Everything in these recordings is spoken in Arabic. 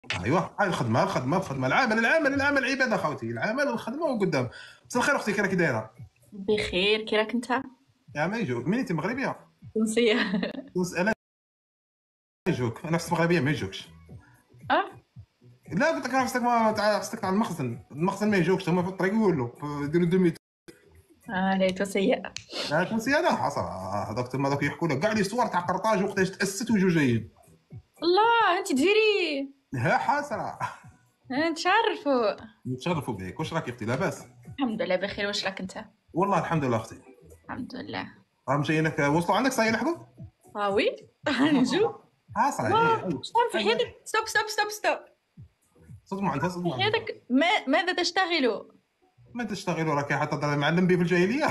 ايوه، هاي الخدمه العمل عباده خوتي، العمل والخدمه وقدام. مساء الخير اختي، كي راكي دايره؟ بخير، كي راك انت؟ يا ما يجوك، منين انت؟ مغربيه؟ تونسية. تونس؟ انا يجوك نفس مغربيه ما يجوكش. اه. لا قلت لك خصك ما خصك على المخزن ما يجوكش، هما في الطريق يقولوا ديروا دومي. ليتو سيء. لا تونسيه لا حصر. هذوك تما دوك يحكوا لك كاع لي صور تاع قرطاج وقتاش تاسست وجو جايين. الله، انت ديري. ها حسره. نتشرفوا. نتشرفوا بك. واش راكي اختي؟ لاباس؟ الحمد لله بخير، واش راك انت؟ والله الحمد لله اختي. الحمد لله. راهم جايينك، وصلوا عندك صاي يلحقوا؟ وي. نجو. حاصره. شلون في حياتك؟ ستوب. صدموا عندها، في صدموا عندها. حياتك ماذا تشتغل؟ ما تشتغلوا، راكي حتى معلم بي في الجاهليه.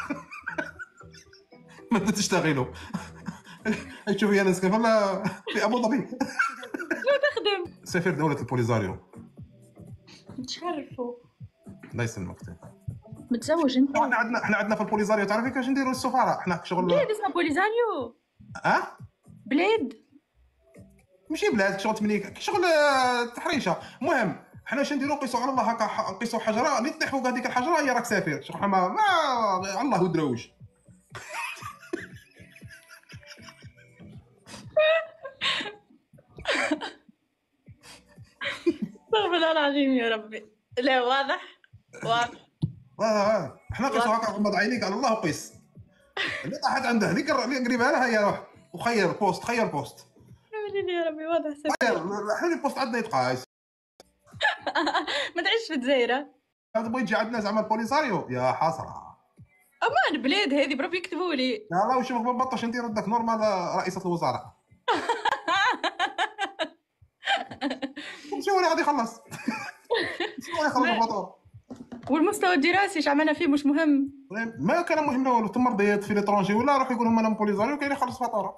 ما تشتغلوا. تشوفي انا ساكن في ابو ظبي. شنو تخدم؟ سفير دوله البوليزاريو. نتشرفوا. الله يسلمك. متزوج انت؟ احنا عندنا في البوليزاريو، تعرفي كاش نديروا السفاره احنا شغل. بلاد اسمه بوليزاريو؟ اه بلاد؟ ماشي بلاد، شغل تمنيك، شغل تحريشه. المهم احنا اش نديروا؟ نقيسوا على الله هكا، نقيسوا حجره اللي تطيح فوق هذيك الحجره هي راك سفير. شغل ما الله ودروش. استغفر الله العظيم يا ربي. لا، واضح. احنا نقيسوا هكا، غمض عينيك على الله وقيس. اللي طاحت عنده هذيك اللي قريبها لها هي روح وخير بوست، خير بوست. يا ربي واضح. احنا البوست عندنا يتقاس. ما تعيش في الجزائر؟ هذا بغيت تجي عندنا زعما البوليساريو يا حسره. امان بلاد هذه بربي يكتبوا لي. يا الله وشوفك ما بطش ندير ردك نورمال رئيسة الوزراء. شو انا غادي يخلص؟ شو يخلص الفاتوره؟ والمستوى الدراسي ايش عملنا فيه مش مهم. ما كان مهم لا والو، تما رضيت في ليترونجي ولا روح يقول لهم انا بوليزاريو كاين يخلص فاتوره.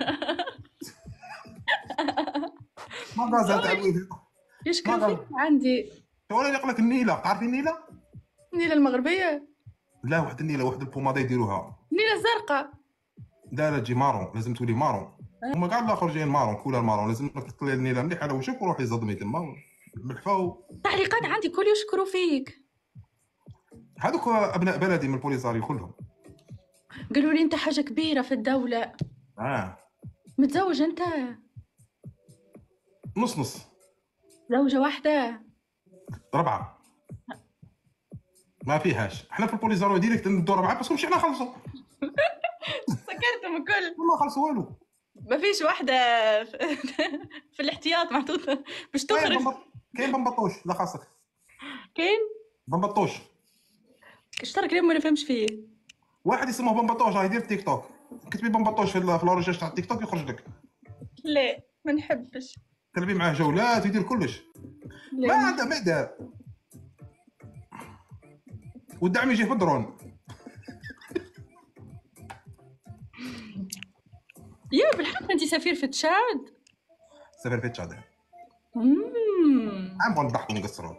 ما قازل تعويض. يشكر فيك عندي. شو اللي يقول لك النيله؟ تعرفي النيله؟ النيله المغربيه؟ لا واحد النيله، واحد البوماده يديروها. النيله الزرقاء. لا تجي مارون، لازم تولي مارون. هما كاع الاخر جايين مارون، كولر مارون. لازم تطلع النيله مليحه على وشك وروحي صدمي تما بالحفا. تعليقات عندي كل يشكروا فيك. هذوك ابناء بلدي من البوليزاريو كلهم. قالوا لي انت حاجه كبيره في الدوله. متزوج انت؟ نص زوجه واحده؟ 4 ما فيهاش. احنا في البوليزاريو ديريكت ندو 4 بس مش احنا نخلصوا. سكرتهم الكل. ما خلصوا والو. ما فيش واحده في الاحتياط محطوطه باش تخرج. كاين بنبطوش. لا خاصك كاين بنبطوش. اشترك ليه ما نفهمش فيه. واحد اسمه بنبطوش راه يدير تيك توك. كتبي بنبطوش في لا ريشيرش تاع تيك توك يخرج لك. لا ما نحبش. تلعبي معاه جولات ويدير كلش. ما عنده ما دار. والدعم يجي في الدرون. يا بالحق انت سفير في تشاد؟ سفير في تشاد. عم نضحكوا ونقصروا.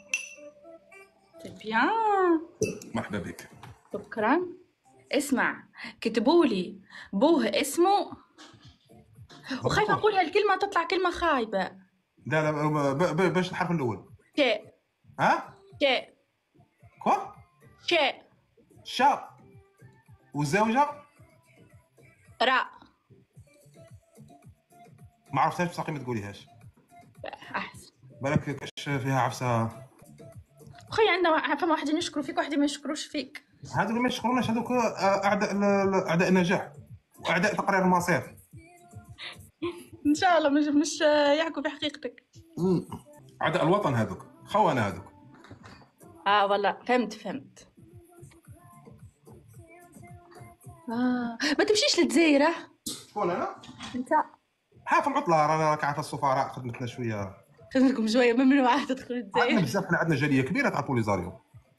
بيان. مرحبا بك. شكرا. اسمع، كتبوا لي بوه اسمه، وخايفه اقولها الكلمه تطلع كلمه خايبه. لا باش الحرف الاول. كاء. كاء. كوا؟ كاء. شا. وزوجه؟ راء. ما عرفتهاش بصح ما تقوليهاش. احسن. بالك كاش فيها عفسه. اخي عندنا فما واحد يشكروا فيك وواحد ما يشكروش فيك. هذوك اللي ما يشكروناش هذوك اعداء النجاح واعداء تقرير المصير. ان شاء الله مش يحكوا بحقيقتك. اعداء الوطن هذوك، خونه هذوك. والله فهمت. ما تمشيش للجزائر؟ شكون انا؟ انت. في العطله راك عارفه السفراء خدمتنا شويه. خدمتكم شويه من واحد تدخل الجزائر. عندنا بزاف، احنا عندنا جاليه كبيره تاع البوليزاريو.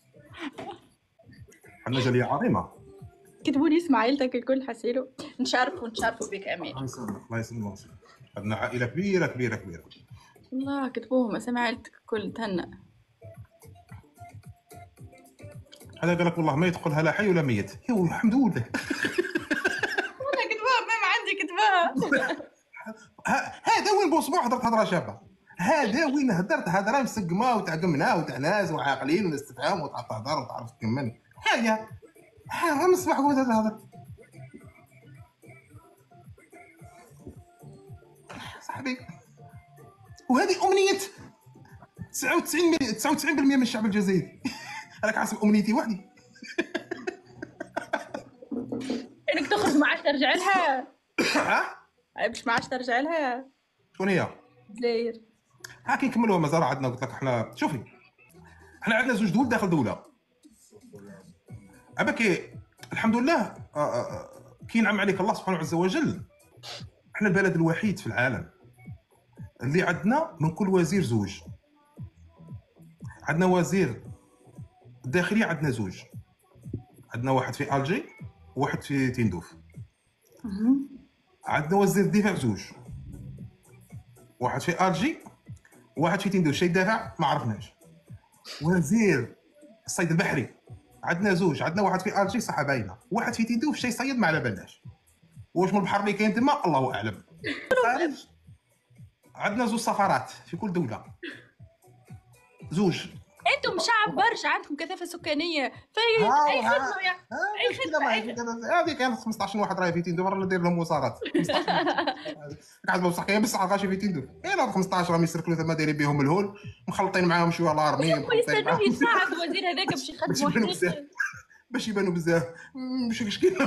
عندنا جاليه عظيمه. كتبوا لي اسم عائلتك الكل حسيلو. نشارفوا بك امين. الله يسلمك. عندنا عائله كبيره. الله كتبوهم اسامي عائلتك الكل. تهنأ. هذا قال لك والله ما يدخلها لا حي ولا ميت. يو الحمد لله. والله كتبوها، ما عندي كتبوها. هذا وين بوصبوع هضره شابه. هذا وين هدرت هضره مسقمه وتاع قمنا وتاع ناس وعاقلين وناس تفهم وتعرف تهضر وتعرف تكمل حاجه من الصباح قلت هذا صاحبي. وهذه امنيه 99% من الشعب الجزائري. راك عارف امنيتي وحدي. انك تخرج ما عادش ترجع لها. باش ما عادش ترجع لها. شكون هي؟ الجزائر. كي نكملوها مازال عندنا. قلت لك احنا شوفي احنا عندنا زوج دول داخل دوله. عباك الحمد لله كي ينعم عليك الله سبحانه عز وجل. احنا البلد الوحيد في العالم اللي عندنا من كل وزير زوج. عندنا وزير الداخليه عندنا زوج. عندنا واحد في الجي وواحد في تندوف. عندنا وزير الدفاع زوج. واحد في الجي وواحد في تندوف. شي يدافع ما عرفناش. وزير الصيد البحري عندنا زوج. عندنا واحد في الجي صح باينه. واحد في تندوف شي صيد ما على بالناش. واش من البحر اللي كاين تما الله اعلم. خارج عندنا زوج سفارات في كل دوله. زوج. انتم شعب برشا عندكم كثافه سكانيه في اي خدمه يا اي خدمه. هذه كانت 15 واحد راهي في تندوف راه ندير لهم وزارات. 15 قاعد بصح كاين بصح غاشي في تندوف. الا 15 راهم يسركلوا ثما دايرين بهم الهول مخلطين معاهم شويه لارمي. يستنوا يساعد الوزير هذاك باش يخدموا حقيقي باش يبانوا بزاف. مش كاين.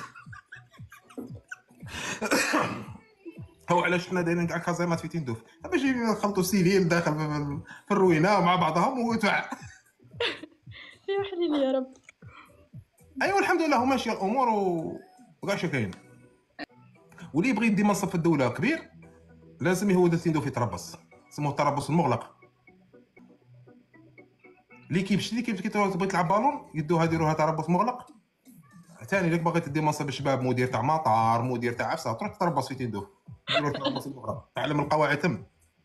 هو علاش حنا دايرين كاع كازيمات في تندوف باش يخلطوا سيفيل داخل في الروينه مع بعضهم وتاع. يا حليلي يا رب. ايوا الحمد لله ماشيه الامور وكاع شي كاين. واللي يبغي يدي منصب في الدوله كبير لازم يهود تندوف يتربص. سموه التربص المغلق. ليكيب كي تبغي تلعب بالون يدوها تربص مغلق. ثاني لك باغي تدي منصب الشباب مدير تاع مطار مدير تاع عفسه تروح تربص في تندوف. تعلم القواعد تم.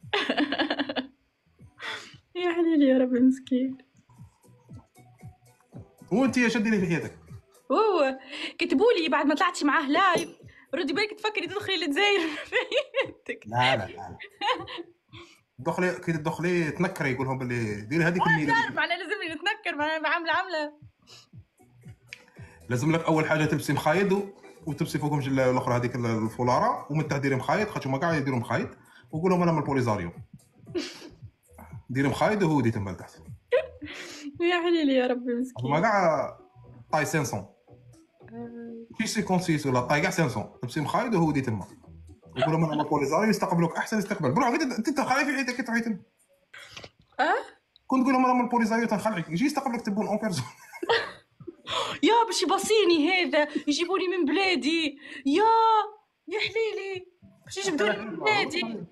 يا حليلي يا ربي مسكين. وانت يا شديني في حياتك. هو كتبوا لي بعد ما طلعتي معاه لايف ردي بالك تفكري تدخلي للجزائر في حياتك. لا دخلي كي تدخلي تنكري يقول لهم باللي ديري هذيك الميله. معناها لازمني نتنكر معناها عامله. لازم لك اول حاجه تلبسي مخايد وتلبسي فوقهم الاخرى هذيك الفولاره ومن تحت ديري مخايد خاطر هما كاع يديروا مخايد وقول لهم انا من البوليزاريو. ديري مخايد وهودي تما لتحت. يا حليلي يا ربي مسكين. هما كاع طاي 500 كي سي كونسيس ولا طاي كاع 500 تلبسي مخايد وهودي تما وقول لهم انا من البوليزاريو يستقبلوك احسن استقبال. بروح انت تخلعي في حياتك تروحي تما. كنت تقول لهم انا من البوليزاريو تنخلعك يجي يستقبلك تبون اون بيرسون. يا باش يبصيني هذا يجيبوني من بلادي يا حليلي باش يجبدوني من بلادي.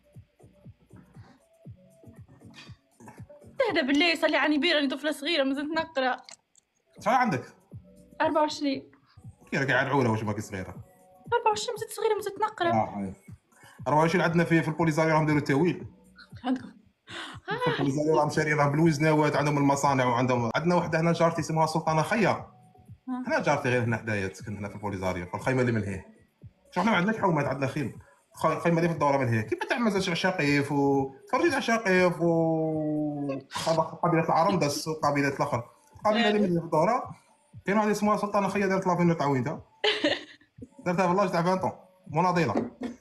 تهدى بالله صلي على النبي راني طفله صغيره مازلت نقرا. شحال عندك؟ 24. كي راكي عاد عوله واش باقي صغيره؟ 24 مازلت صغيره مازلت نقرا. 24 عندنا في البوليزاريو راهم يديروا التاويل. عندكم في البوليزاريو راهم شاريين راهم بالوزناوات عندهم المصانع وعندهم. عندنا وحده هنا جارتي اسمها سلطانه خيا. هنا جارتي غير هنا حدايا تسكن هنا في البوليزاريو في الخيمه اللي من هي. شو احنا ما عندناش حومات عندنا خيم. الخيمه اللي في الدوره من هي كيف تعمل زاد عشاقيف وتفرجي عشاقيف قبيله العرندس وقبيله الاخر. القبيله اللي من هي في الدوره كاين واحد اسمها سلطانه خيا دارت لافينو تعوينتها دارتها في اللاج تاع 20 مناضله.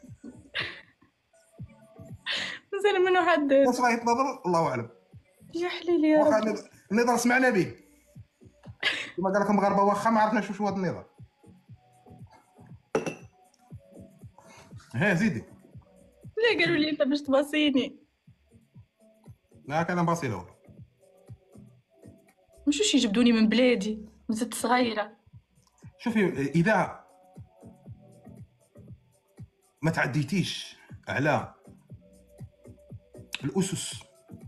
مازال منو حد واش راهي تنظر الله اعلم. يا حليلي يا رب. النظر سمعنا به كما قال لك المغاربه واخا ما عرفناش واش هو هذا النظام. ها زيدي. لا قالوا لي انت باش تباصيني. لا كان باصي له. مشوش يجبدوني من بلادي مازلت صغيره. شوفي اذا ما تعديتيش على الاسس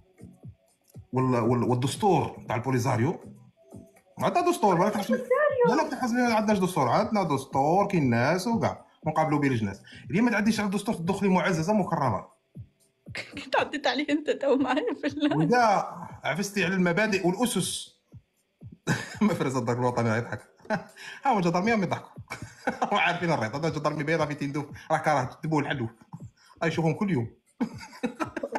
والدستور تاع البوليزاريو. عندنا دستور ما تحسب. لا تحسب ما عندناش دستور. عندنا دستور كاين الناس وكاع نقابلوا به الناس. اللي ما تعديش على الدستور تدخلي معززه مكرمه. كنت عديت عليه انت تو معايا في الله. واذا عفستي على المبادئ والاسس مفرز الدار الوطني يضحك. ها هو جدرميه يضحكوا. وعارفين الرياض هذا جدرمي بيضه في تندوف راه كراه تبوه الحلو يشوفهم كل يوم.